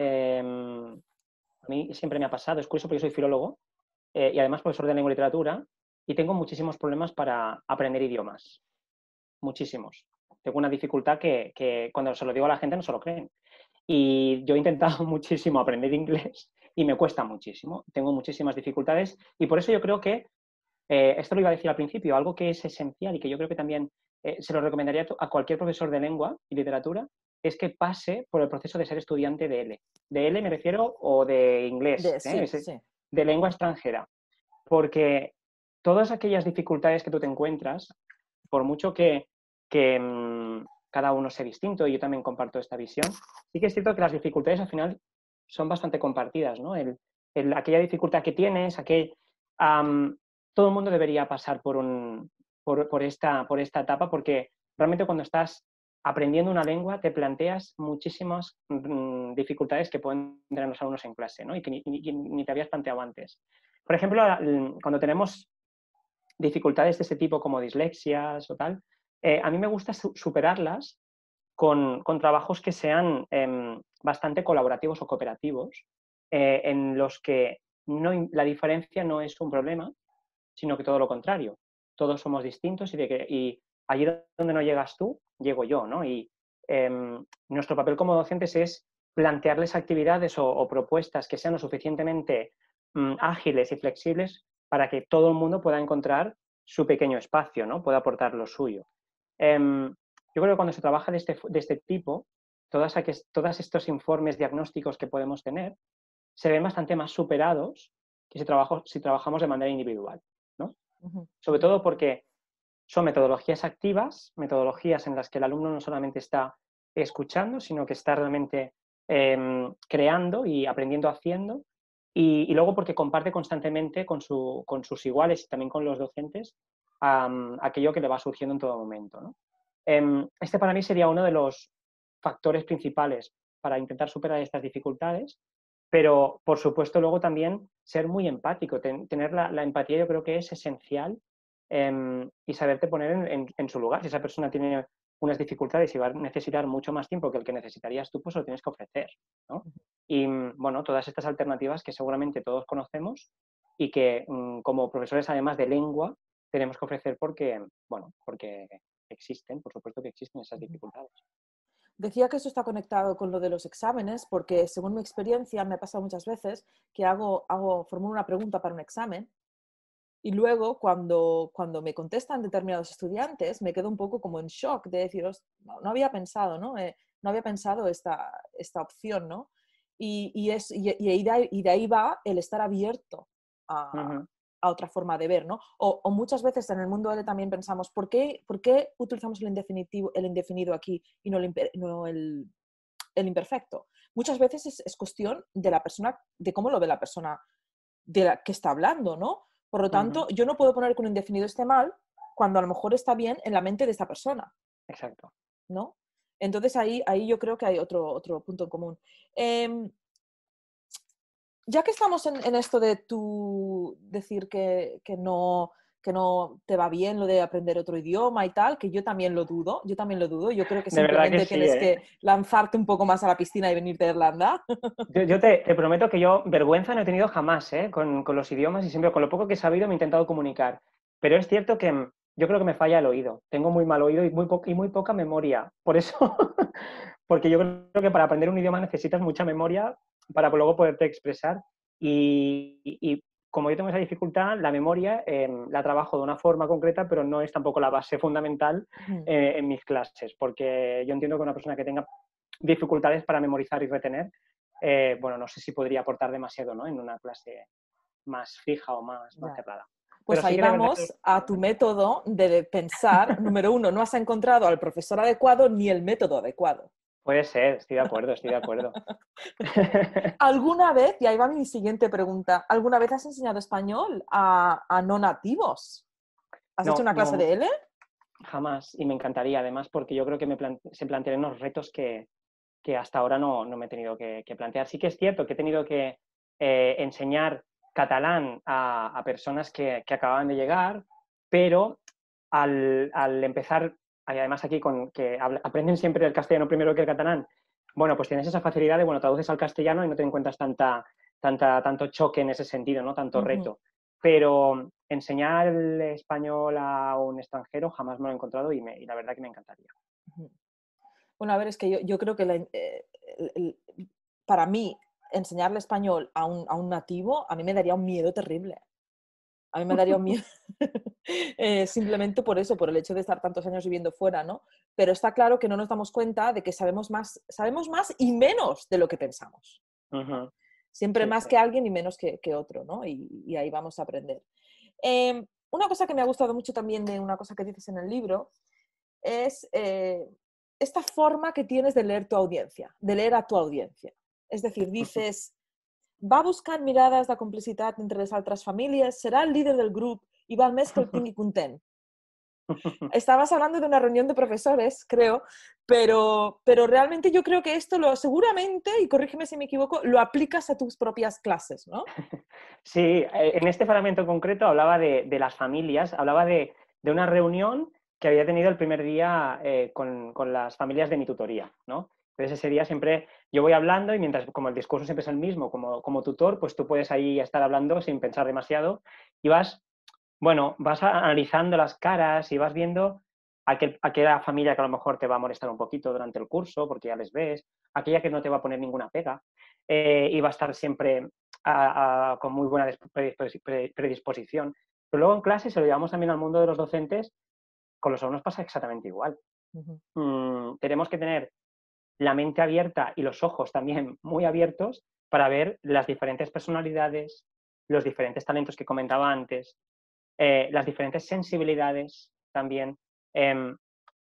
em, a mí siempre me ha pasado, es curioso porque yo soy filólogo eh, y además profesor de lengua y literatura y tengo muchísimos problemas para aprender idiomas, muchísimos. Tengo una dificultad que, que cuando se lo digo a la gente no se lo creen. Y yo he intentado muchísimo aprender inglés y me cuesta muchísimo. Tengo muchísimas dificultades y por eso yo creo que, eh, esto lo iba a decir al principio, algo que es esencial y que yo creo que también eh, se lo recomendaría a cualquier profesor de lengua y literatura, es que pase por el proceso de ser estudiante de L. De L me refiero o de inglés, De, ¿eh? sí, Ese- sí. de lengua extranjera. Porque todas aquellas dificultades que tú te encuentras, por mucho que, que mmm, cada uno sea distinto, y yo también comparto esta visión, sí que es cierto que las dificultades al final son bastante compartidas, ¿no? El, el, aquella dificultad que tienes, aquel, um, todo el mundo debería pasar por, un, por, por, esta, por esta etapa, porque realmente cuando estás aprendiendo una lengua te planteas muchísimas mmm, dificultades que pueden tener los alumnos en clase, ¿no? Y que ni, ni, ni te habías planteado antes. Por ejemplo, cuando tenemos dificultades de ese tipo como dislexias o tal, eh, a mí me gusta su superarlas con, con, trabajos que sean eh, bastante colaborativos o cooperativos, eh, en los que no, la diferencia no es un problema, sino que todo lo contrario. Todos somos distintos y, de que, y allí donde no llegas tú, llego yo, ¿no? Y eh, nuestro papel como docentes es plantearles actividades o, o propuestas que sean lo suficientemente mm, ágiles y flexibles para que todo el mundo pueda encontrar su pequeño espacio, ¿no? Pueda aportar lo suyo. Eh, yo creo que cuando se trabaja de este, de este tipo, todas, aquel, todos estos informes diagnósticos que podemos tener se ven bastante más superados que si, trabajo, si trabajamos de manera individual, ¿no? Ujú, Sobre ujú. todo porque son metodologías activas, metodologías en las que el alumno no solamente está escuchando, sino que está realmente eh, creando y aprendiendo haciendo. Y, y, luego porque comparte constantemente con, su, con, sus iguales y también con los docentes um, aquello que le va surgiendo en todo momento, ¿no? Um, este para mí sería uno de los factores principales para intentar superar estas dificultades. pero por supuesto luego también ser muy empático, ten, tener la, la empatía yo creo que es esencial eh, y saberte poner en, en, en su lugar. Si esa persona tiene unas dificultades y va a necesitar mucho más tiempo que el que necesitarías tú, pues lo tienes que ofrecer, ¿no? Y bueno, todas estas alternativas que seguramente todos conocemos y que como profesores además de lengua tenemos que ofrecer porque, bueno, porque existen, por supuesto que existen esas dificultades. Decía que eso está conectado con lo de los exámenes, porque según mi experiencia me ha pasado muchas veces que hago, hago, formulo una pregunta para un examen y luego cuando, cuando me contestan determinados estudiantes me quedo un poco como en shock de deciros, no, no había pensado, ¿no? Eh, no había pensado esta, esta opción, ¿no? Y, y, es, y, y, de ahí, y de ahí va el estar abierto a, Uh-huh. a otra forma de ver, ¿no? O, o muchas veces en el mundo L también pensamos, ¿por qué, ¿por qué utilizamos el indefinido, el indefinido aquí y no el, no el, el imperfecto? Muchas veces es, es cuestión de la persona, de cómo lo ve la persona de la que está hablando, ¿no? Por lo tanto, Uh-huh. yo no puedo poner que un indefinido esté mal cuando a lo mejor está bien en la mente de esta persona. Exacto. ¿No? Entonces ahí, ahí yo creo que hay otro, otro punto en común. Eh, ya que estamos en, en esto de tú decir que, que, no, que no te va bien lo de aprender otro idioma y tal, que yo también lo dudo, yo también lo dudo, yo creo que De verdad que simplemente sí, tienes ¿eh? que lanzarte un poco más a la piscina y venirte de Irlanda. Yo, yo te, te prometo que yo vergüenza no he tenido jamás, ¿eh? Con, con los idiomas y siempre con lo poco que he sabido me he intentado comunicar. Pero es cierto que mm, yo creo que me falla el oído. Tengo muy mal oído y muy, po y muy poca memoria. Por eso, porque yo creo que para aprender un idioma necesitas mucha memoria para luego poderte expresar. Y, y, y como yo tengo esa dificultad, la memoria eh, la trabajo de una forma concreta, pero no es tampoco la base fundamental eh, en mis clases, porque yo entiendo que una persona que tenga dificultades para memorizar y retener, eh, bueno, no sé si podría aportar demasiado, ¿no? En una clase más fija o más, más Ya. cerrada. Pero Pues sí ahí que de verdad que... vamos a tu método de pensar. Número uno, no has encontrado al profesor adecuado ni el método adecuado. Puede ser, estoy de acuerdo, estoy de acuerdo. ¿Alguna vez, y ahí va mi siguiente pregunta, ¿alguna vez has enseñado español a, a no nativos? ¿Has hecho No, una clase no, de L? jamás. Y me encantaría, además, porque yo creo que me plan se plantean unos retos que, que hasta ahora no, no me he tenido que, que plantear. Sí que es cierto que he tenido que eh, enseñar catalán a, a personas que, que, acababan de llegar, pero al, al empezar, además aquí con que aprenden siempre el castellano primero que el catalán, bueno, pues tienes esa facilidad de, bueno, traduces al castellano y no te encuentras tanta, tanta, tanto choque en ese sentido, ¿no? Tanto reto. Uh-huh. Pero enseñar el español a un extranjero jamás me lo he encontrado y, me, y la verdad que me encantaría. Uh-huh. Bueno, a ver, es que yo, yo creo que la, eh, el, el, para mí enseñarle español a un, a un nativo, a mí me daría un miedo terrible. A mí me daría un miedo eh, simplemente por eso, por el hecho de estar tantos años viviendo fuera, ¿no? Pero está claro que no nos damos cuenta de que sabemos más, sabemos más y menos de lo que pensamos. Uh-huh. Siempre Sí, más sí. que alguien y menos que, que otro, ¿no? Y, y, ahí vamos a aprender. Eh, una cosa que me ha gustado mucho también de una cosa que dices en el libro es eh, esta forma que tienes de leer tu audiencia, de leer a tu audiencia. Es decir, dices, va a buscar mirades de complicitat entre les altres famílies, serà el líder del grup i val més que el tingui content. Estabas hablando de una reunión de profesores, creo, pero, pero realmente yo creo que esto lo seguramente, y corrígeme si me equivoco, lo aplicas a tus propias clases, ¿no? Sí, en este fragmento concreto hablaba de, de las familias, hablaba de, de, una reunión que había tenido el primer día eh, con, con las familias de mi tutoría, ¿no? Entonces ese día siempre yo voy hablando y mientras, como el discurso siempre es el mismo, como, como tutor, pues tú puedes ahí estar hablando sin pensar demasiado y vas, bueno, vas analizando las caras y vas viendo aquel, aquella familia que a lo mejor te va a molestar un poquito durante el curso porque ya les ves, aquella que no te va a poner ninguna pega eh, y va a estar siempre a, a, con muy buena predisposición. Pero luego en clase, se lo llevamos también al mundo de los docentes, con los alumnos pasa exactamente igual. Uh-huh. mm, tenemos que tener la mente abierta y los ojos también muy abiertos para ver las diferentes personalidades, los diferentes talentos que comentaba antes, eh, las diferentes sensibilidades también, eh,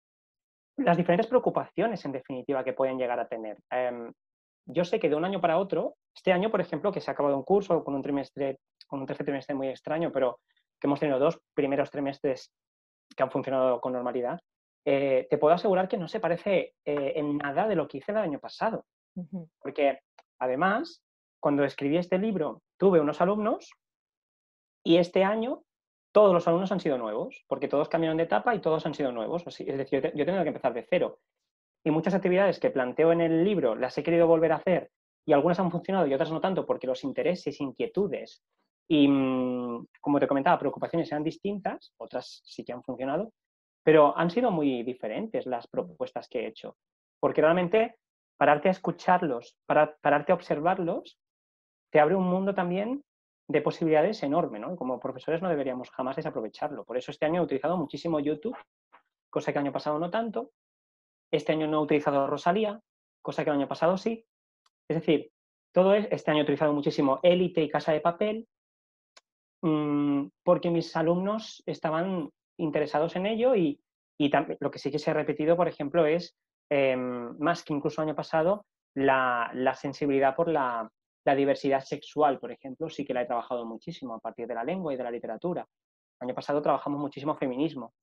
las diferentes preocupaciones, en definitiva, que pueden llegar a tener. Eh, yo sé que de un año para otro, este año, por ejemplo, que se ha acabado un curso con un trimestre, con un tercer trimestre muy extraño, pero que hemos tenido dos primeros trimestres que han funcionado con normalidad, eh, te puedo asegurar que no se parece eh, en nada de lo que hice el año pasado. Uh-huh. Porque, además, cuando escribí este libro tuve unos alumnos y este año todos los alumnos han sido nuevos, porque todos cambiaron de etapa y todos han sido nuevos. Así, es decir, yo, te, yo he tenido que empezar de cero. Y muchas actividades que planteo en el libro las he querido volver a hacer y algunas han funcionado y otras no tanto porque los intereses, inquietudes y, mm, como te comentaba, preocupaciones eran distintas, otras sí que han funcionado, pero han sido muy diferentes las propuestas que he hecho. Porque realmente pararte a escucharlos, para, pararte a observarlos, te abre un mundo también de posibilidades enorme, ¿no? Y como profesores no deberíamos jamás desaprovecharlo. Por eso este año he utilizado muchísimo YouTube, cosa que el año pasado no tanto. Este año no he utilizado Rosalía, cosa que el año pasado sí. Es decir, todo es, este año he utilizado muchísimo Élite y Casa de Papel, mmm, porque mis alumnos estaban interesados en ello y, y también, lo que sí que se ha repetido, por ejemplo, es, eh, más que incluso el año pasado, la, la sensibilidad por la, la diversidad sexual, por ejemplo, sí que la he trabajado muchísimo a partir de la lengua y de la literatura. El año pasado trabajamos muchísimo feminismo,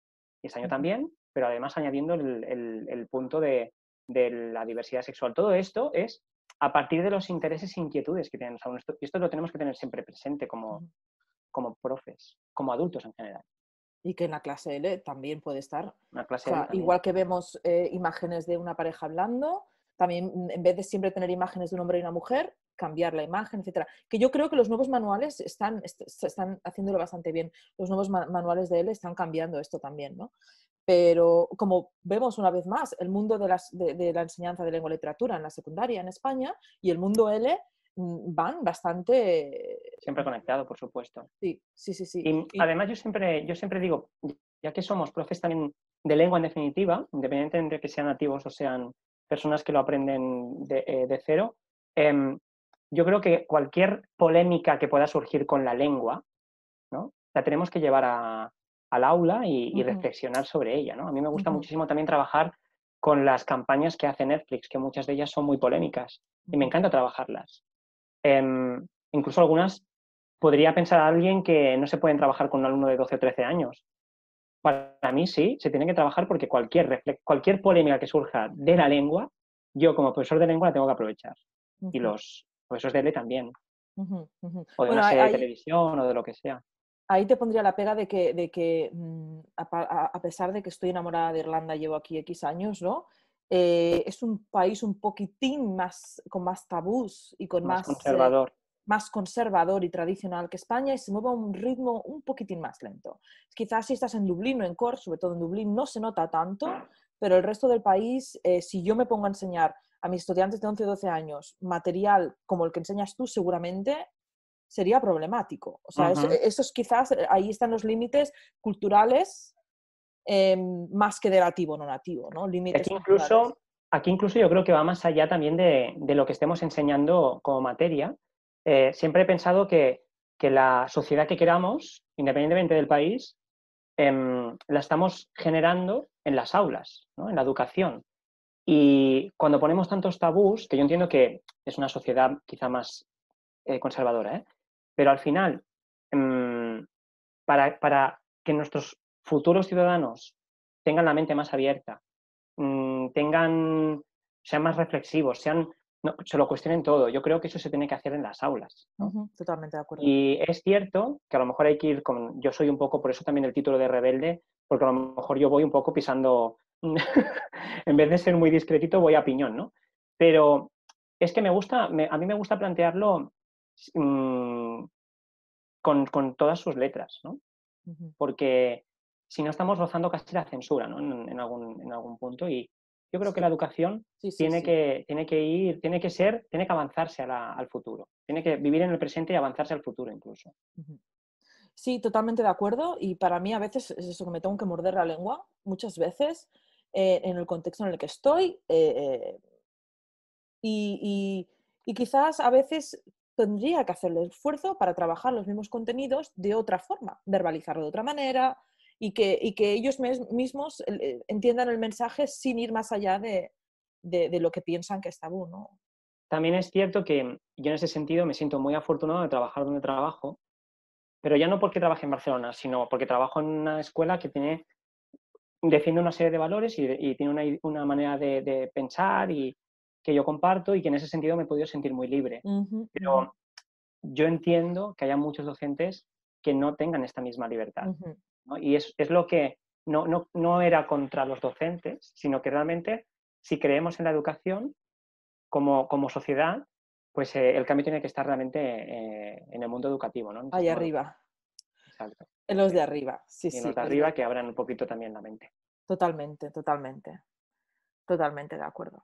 y este año también, pero además añadiendo el, el, el punto de, de la diversidad sexual. Todo esto es a partir de los intereses e inquietudes que tienen los alumnos. Y esto lo tenemos que tener siempre presente como, como profes, como adultos en general. Y que en la clase L también puede estar. Una O clase L sea, también. igual que vemos eh, imágenes de una pareja hablando, también en vez de siempre tener imágenes de un hombre y una mujer, cambiar la imagen, etcétera. Que yo creo que los nuevos manuales están, est están haciéndolo bastante bien. Los nuevos ma manuales de L están cambiando esto también, ¿no? Pero como vemos una vez más, el mundo de, las, de, de la enseñanza de lengua y literatura en la secundaria en España y el mundo L van bastante... Siempre conectado, por supuesto. Sí, sí, sí, sí. Y Y, además yo siempre, yo siempre digo, ya que somos profes también de lengua en definitiva, independientemente de que sean nativos o sean personas que lo aprenden de, eh, de cero, eh, yo creo que cualquier polémica que pueda surgir con la lengua, ¿no? La tenemos que llevar a, al aula y, y uh -huh, reflexionar sobre ella, ¿no? A mí me uh gusta -huh, muchísimo también trabajar con las campañas que hace Netflix, que muchas de ellas son muy polémicas, uh y me -huh. encanta trabajarlas. Eh, incluso algunas podría pensar a alguien que no se pueden trabajar con un alumno de doce o trece años. Para mí sí, se tiene que trabajar porque cualquier, cualquier polémica que surja de la lengua, yo como profesor de lengua la tengo que aprovechar. Uh Y -huh, los profesores de L también. uh -huh, uh -huh. O de una Bueno, serie de ahí, televisión o de lo que sea. ahí te pondría la pega de que, de que mm, a, a, pesar de que estoy enamorada de Irlanda, llevo aquí X años, ¿no? Eh, es un país un poquitín más, con más tabús y con Más más, eh, conservador. más conservador y tradicional que España y se mueve a un ritmo un poquitín más lento. Quizás si estás en Dublín o en Cork, sobre todo en Dublín, no se nota tanto, pero el resto del país, eh, si yo me pongo a enseñar a mis estudiantes de once o doce años material como el que enseñas tú, seguramente sería problemático. O sea, Uh eso, -huh. esos quizás, ahí están los límites culturales eh, más que de nativo no nativo, ¿no? Límites Aquí culturales. incluso, aquí incluso yo creo que va más allá también de, de lo que estemos enseñando como materia. Eh, siempre he pensado que, que la sociedad que queramos, independientemente del país, eh, la estamos generando en las aulas, ¿no? En la educación. Y cuando ponemos tantos tabús, que yo entiendo que es una sociedad quizá más eh, conservadora, ¿eh? Pero al final, mmm, para, para que nuestros futuros ciudadanos tengan la mente más abierta, mmm, tengan, sean más reflexivos, sean, no, se lo cuestionen todo, yo creo que eso se tiene que hacer en las aulas, ¿no? Uh-huh, totalmente de acuerdo. Y es cierto que a lo mejor hay que ir con, yo soy un poco, por eso también el título de rebelde, porque a lo mejor yo voy un poco pisando, en vez de ser muy discretito, voy a piñón, ¿no? Pero es que me gusta, me, a mí me gusta plantearlo mmm, con, con, todas sus letras, ¿no? Uh-huh. Porque si no estamos rozando casi la censura, ¿no? En, en, algún, en algún punto. Y yo creo que Sí, la educación sí, sí, tiene, sí. que, tiene que ir, tiene que ser, tiene que avanzarse a la, al futuro. Tiene que vivir en el presente y avanzarse al futuro incluso. Uh-huh. Sí, totalmente de acuerdo. Y para mí a veces es eso que me tengo que morder la lengua, muchas veces, eh, en el contexto en el que estoy. Eh, eh, y, y, y quizás a veces tendría que hacer el esfuerzo para trabajar los mismos contenidos de otra forma, verbalizarlo de otra manera y que, y que ellos mes, mismos eh, entiendan el mensaje sin ir más allá de, de, de lo que piensan que es tabú, ¿no? También es cierto que yo en ese sentido me siento muy afortunado de trabajar donde trabajo, pero ya no porque trabaje en Barcelona, sino porque trabajo en una escuela que tiene, defiende una serie de valores y, y tiene una, una manera de, de pensar y, que yo comparto y que en ese sentido me he podido sentir muy libre. Ujú, Pero ujú, yo entiendo que haya muchos docentes que no tengan esta misma libertad, ujú. ¿no? Y es, es lo que no, no, no era contra los docentes, sino que realmente si creemos en la educación como, como sociedad, pues eh, el cambio tiene que estar realmente eh, en el mundo educativo, ¿no? En el Ahí sistema educativo. arriba, Exacto. en Eso los de es. arriba, sí, Y en sí, los de es arriba que verdad. abran un poquito también la mente. Totalmente, totalmente, totalmente de acuerdo.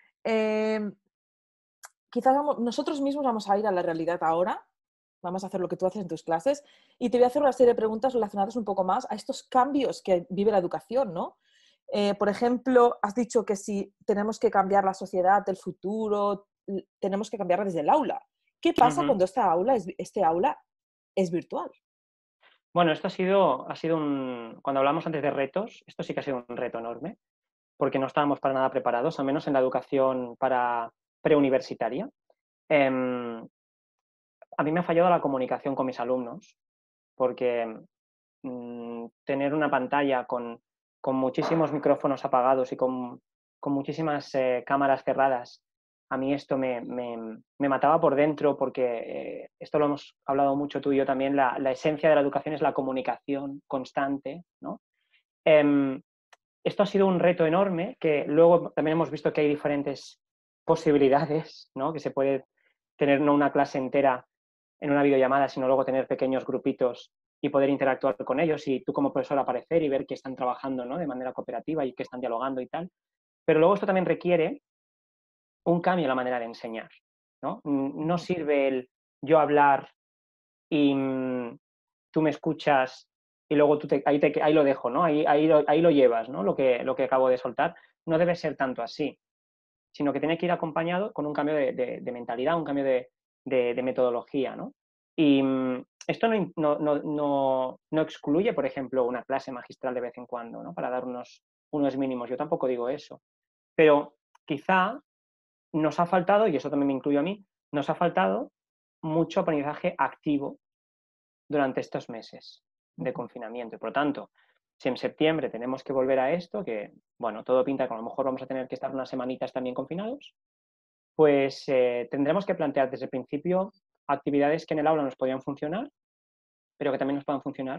Em, Quizás vamos- nosotros mismos vamos a ir a la realidad ahora, vamos a hacer lo que tú haces en tus clases y te voy a hacer una serie de preguntas relacionadas un poco más a estos cambios que vive la educación, ¿no? Eh, por ejemplo, has dicho que si tenemos que cambiar la sociedad del futuro, l- tenemos que cambiarla desde el aula. ¿Qué pasa Ujú. cuando esta aula es, este aula es virtual? Bueno, esto ha sido, ha sido un... Cuando hablamos antes de retos, esto sí que ha sido un reto enorme, porque no estábamos para nada preparados, al menos en la educación para preuniversitaria. Em, a mí me ha fallado la comunicación con mis alumnos, porque mm, tener una pantalla con, con muchísimos micrófonos apagados y con, con muchísimas eh, cámaras cerradas, a mí esto me, me, me mataba por dentro porque eh, esto lo hemos hablado mucho tú y yo también, la, la esencia de la educación es la comunicación constante, ¿no? Em, esto ha sido un reto enorme que luego también hemos visto que hay diferentes posibilidades, ¿no? Que se puede tener no una clase entera en una videollamada, sino luego tener pequeños grupitos y poder interactuar con ellos y tú como profesor aparecer y ver que están trabajando, ¿no? De manera cooperativa y que están dialogando y tal. Pero luego esto también requiere un cambio en la manera de enseñar, ¿no? No Ujú, sirve el yo hablar y mm, tú me escuchas y luego tú te, ahí, te, ahí lo dejo, ¿no? Ahí, ahí, lo, ahí lo llevas, ¿no? Lo que, lo que acabo de soltar. No debe ser tanto así, sino que tiene que ir acompañado con un cambio de, de, de mentalidad, un cambio de, de, de metodología, ¿no? Y mm, esto no, no, no, no, no excluye, por ejemplo, una clase magistral de vez en cuando, ¿no? Para dar unos, unos mínimos. Yo tampoco digo eso. Pero quizá nos ha faltado, y eso también me incluye a mí, nos ha faltado mucho aprendizaje activo durante estos meses de ujú, confinamiento. Y por lo tanto, si en septiembre tenemos que volver a esto, que bueno, todo pinta que a lo mejor vamos a tener que estar unas semanitas también confinados, pues eh, tendremos que plantear desde el principio actividades que en el aula nos podían funcionar, pero que también nos puedan funcionar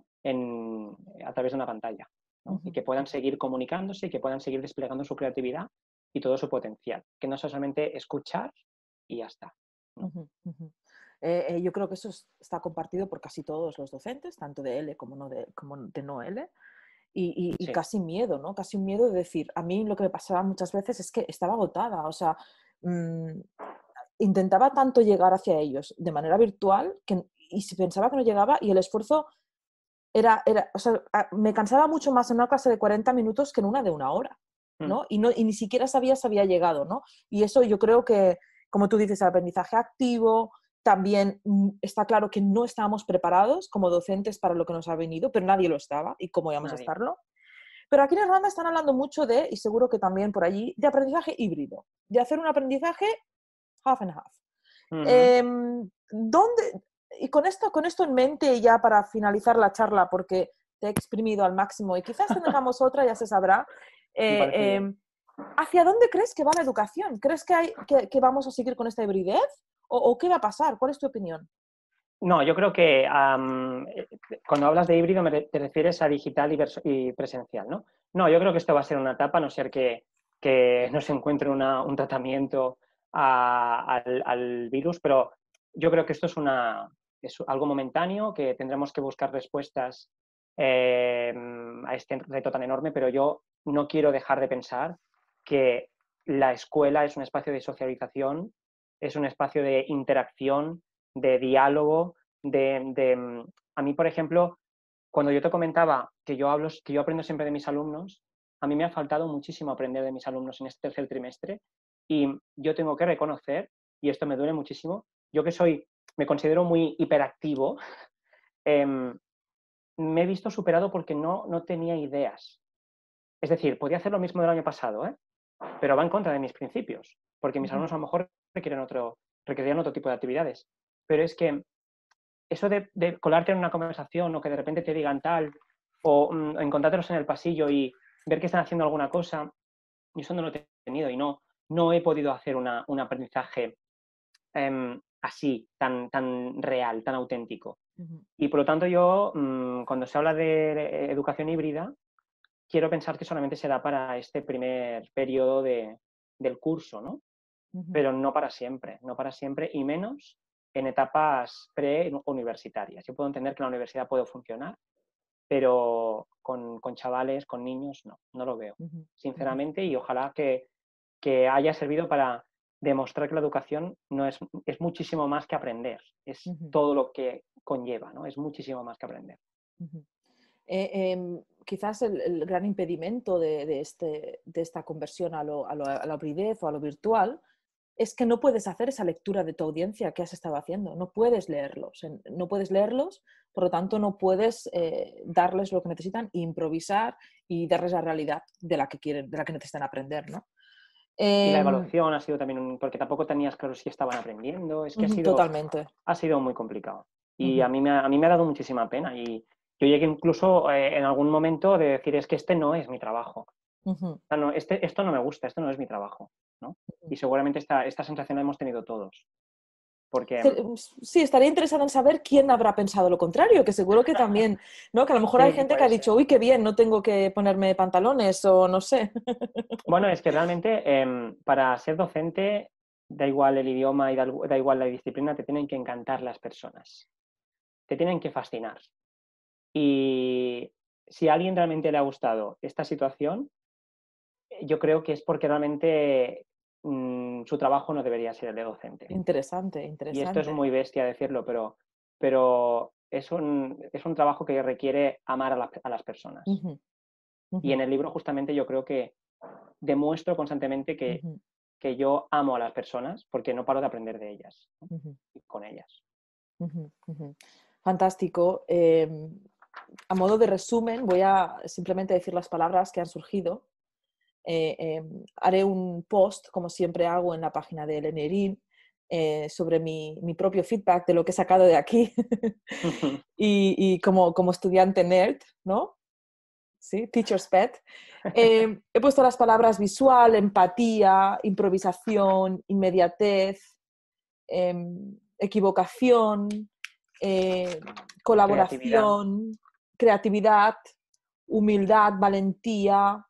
en, a través de una pantalla, ¿no? Y ujú, que puedan seguir comunicándose y que puedan seguir desplegando su creatividad y todo su potencial, que no sea solamente escuchar y ya está, ¿no? ujú, ujú. Eh, eh, yo creo que eso es- está compartido por casi todos los docentes, tanto de L como, no de, como de no L. Y, y- y Sí, casi miedo, ¿no? Casi un miedo de decir, a mí lo que me pasaba muchas veces es que estaba agotada, o sea, mm, intentaba tanto llegar hacia ellos de manera virtual que, y si pensaba que no llegaba y el esfuerzo era, era o sea, a- me cansaba mucho más en una clase de cuarenta minutos que en una de una hora, mm, ¿no? Y, no, y ni siquiera sabía si había llegado, ¿no? Y eso yo creo que, como tú dices, el aprendizaje activo, también mm, está claro que no estábamos preparados como docentes para lo que nos ha venido, pero nadie lo estaba y cómo íbamos a nadie. estarlo. Pero aquí en Irlanda están hablando mucho de, y seguro que también por allí, de aprendizaje híbrido, de hacer un aprendizaje half and half. Ujú. Eh, ¿Dónde, y con esto, con esto en mente, ya para finalizar la charla, porque te he exprimido al máximo y quizás tengamos otra, ya se sabrá, Me eh, parece bien. eh, ¿hacia dónde crees que va la educación? ¿Crees que, hay, que, que vamos a seguir con esta hibridez? ¿O, ¿O qué va a pasar? ¿Cuál es tu opinión? No, yo creo que am, eh, cuando hablas de híbrido me re- te refieres a digital y, verso- y presencial, ¿no? No, yo creo que esto va a ser una etapa, a no ser que, que no se encuentre una- un tratamiento a- al, al virus, pero yo creo que esto es, una, es algo momentáneo, que tendremos que buscar respuestas eh, a este reto tan enorme, pero yo no quiero dejar de pensar que la escuela es un espacio de socialización, es un espacio de interacción, de diálogo, de, de, a mí, por ejemplo, cuando yo te comentaba que yo, hablo, que yo aprendo siempre de mis alumnos, a mí me ha faltado muchísimo aprender de mis alumnos en este tercer trimestre y yo tengo que reconocer, y esto me duele muchísimo, yo que soy, me considero muy hiperactivo, eh, me he visto superado porque no, no tenía ideas. Es decir, podía hacer lo mismo del año pasado, ¿eh? Pero va en contra de mis principios, porque mis Ujú, alumnos a lo mejor requieren otro, requerían otro tipo de actividades. Pero es que eso de, de, colarte en una conversación o que de repente te digan tal, o mm, encontrártelos en el pasillo y ver que están haciendo alguna cosa, yo eso no lo he tenido y no, no he podido hacer una, un aprendizaje eh, así, tan, tan real, tan auténtico. Ujú. Y por lo tanto yo, mmm, cuando se habla de educación híbrida, quiero pensar que solamente será para este primer periodo de, del curso, ¿no? Ujú. Pero no para siempre, no para siempre, y menos en etapas pre-universitarias. Yo puedo entender que la universidad puede funcionar, pero con, con chavales, con niños, no, no lo veo, Ujú. Ujú. sinceramente, y ojalá que, que haya servido para demostrar que la educación no es, es muchísimo más que aprender, es Ujú. todo lo que conlleva, ¿no? Es muchísimo más que aprender. Ujú. Eh, em, quizás el, el gran impedimento de, de este, de esta conversión a, lo, a, lo, a la hibridez o a lo virtual es que no puedes hacer esa lectura de tu audiencia que has estado haciendo, no puedes leerlos, no puedes leerlos, por lo tanto no puedes eh, darles lo que necesitan, improvisar y darles la realidad de la que quieren, de la que necesitan aprender, ¿no? Y la Eh, evaluación ha sido también, un, porque tampoco tenías claro si estaban aprendiendo, es que ha sido, totalmente. ha sido muy complicado. Y a Uh-huh. mí, me ha, a mí me ha dado muchísima pena. Y yo llegué incluso eh, en algún momento de decir, es que este no es mi trabajo. Uh-huh. O sea, no, este, esto no me gusta, esto no es mi trabajo, ¿no? Y seguramente esta, esta sensación la hemos tenido todos. Porque, Sí, estaría interesada en saber quién habrá pensado lo contrario, que seguro que también, ¿no? Que a lo mejor hay sí, gente que puede ha ser. dicho, uy, qué bien, no tengo que ponerme pantalones o no sé. Bueno, es que realmente eh, para ser docente, da igual el idioma y da, da igual la disciplina, te tienen que encantar las personas, te tienen que fascinar. Y si a alguien realmente le ha gustado esta situación, yo creo que es porque realmente mmm, su trabajo no debería ser el de docente. Interesante, Y esto es interesante. muy bestia decirlo, pero, pero es, un, es un trabajo que requiere amar a, la, a las personas. Uh-huh. Y Uh-huh. en el libro justamente yo creo que demuestro constantemente que, Uh-huh. que yo amo a las personas porque no paro de aprender de ellas, ¿no? Uh-huh. Y con ellas. Uh-huh. Uh-huh. Fantástico. Eh, a modo de resumen, voy a simplemente decir las palabras que han surgido. Eh, eh, haré un post, como siempre hago en la página de Elenerin, eh, sobre mi, mi propio feedback de lo que he sacado de aquí y, y como, como estudiante nerd, ¿no? ¿Sí? Teacher's pet. Eh, he puesto las palabras visual, empatía, improvisación, inmediatez, eh, equivocación, eh, Creatividad. colaboración, creatividad, humildad, valentía,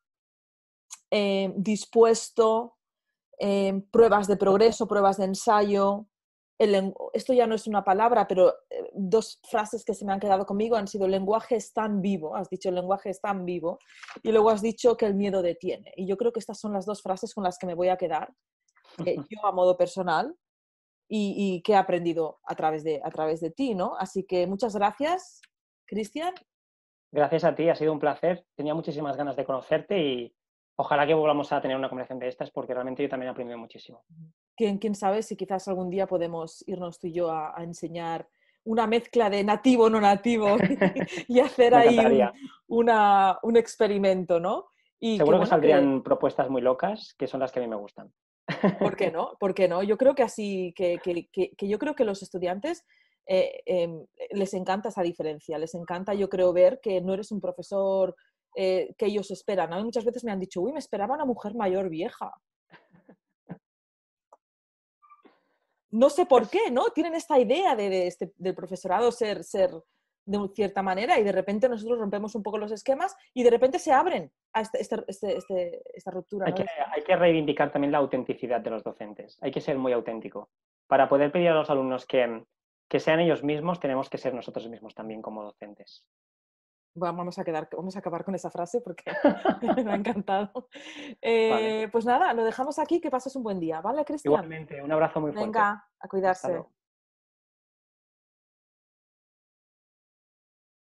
eh, dispuesto, eh, pruebas de progreso, pruebas de ensayo. El, esto ya no es una palabra, pero eh, dos frases que se me han quedado conmigo han sido: el lenguaje es tan vivo, has dicho el lenguaje es tan vivo, y luego has dicho que el miedo detiene. Y yo creo que estas son las dos frases con las que me voy a quedar, eh, yo a modo personal, y, y que he aprendido a través, de, a través de ti, ¿no? Así que muchas gracias, Cristian. Gracias a ti, ha sido un placer. Tenía muchísimas ganas de conocerte y ojalá que volvamos a tener una conversación de estas porque realmente yo también he aprendido muchísimo. ¿Quién, quién sabe si quizás algún día podemos irnos tú y yo a, a enseñar una mezcla de nativo no nativo y hacer Me ahí un, encantaría. una, un experimento, ¿no? Y que Seguro que bueno, que, saldrían propuestas muy locas, que son las que a mí me gustan. ¿por qué no? ¿Por qué no? Yo creo que así, que, que, que, que yo creo que los estudiantes eh, eh, les encanta esa diferencia, les encanta, yo creo, ver que no eres un profesor eh, que ellos esperan. A mí muchas veces me han dicho, uy, me esperaba una mujer mayor vieja. No sé por Pues qué, ¿no? Tienen esta idea de, de este, del profesorado ser, ser de cierta manera y de repente nosotros rompemos un poco los esquemas y de repente se abren a este, este, este, este, esta ruptura, hay ¿no? que, hay que reivindicar también la autenticidad de los docentes. Hay que ser muy auténtico. Para poder pedir a los alumnos que, que sean ellos mismos, tenemos que ser nosotros mismos también como docentes. Vamos a, quedar, vamos a acabar con esa frase porque me ha encantado. Vale. Eh, pues nada, lo dejamos aquí, que pases un buen día, ¿vale, Cristian? Igualmente, un abrazo muy fuerte. Venga, a Hasta cuidarse. luego.